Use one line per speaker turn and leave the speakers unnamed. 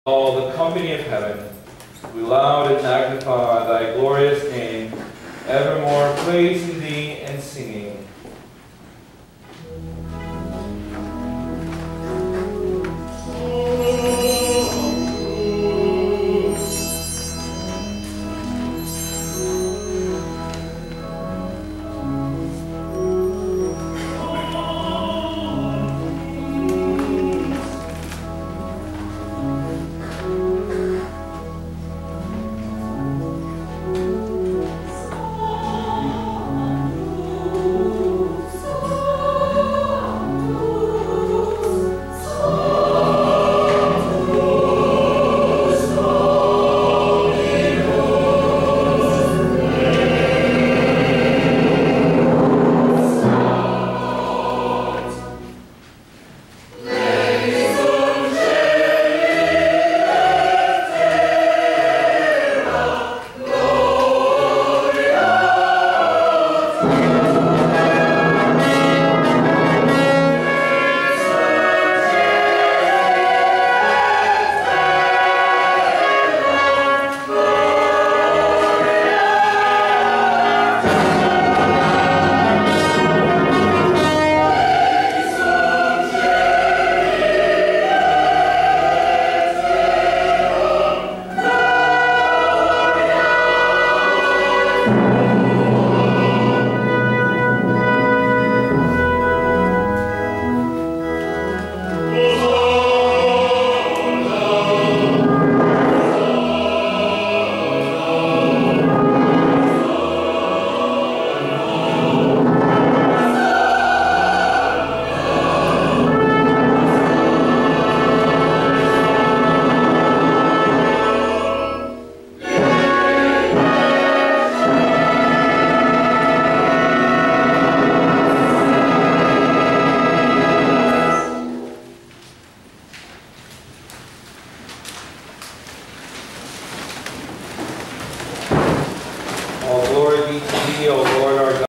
all the company of heaven, we loud and magnify thy glorious name, evermore praising thee and singing. All glory be to thee, O Lord our God.